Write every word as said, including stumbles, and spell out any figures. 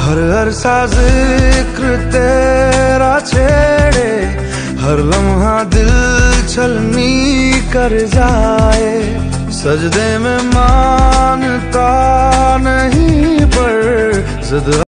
हर हर सा जिक्र तेरा छेड़े, हर लम्हा दिल छलनी कर जाए। सजदे में मानता नहीं पर जिद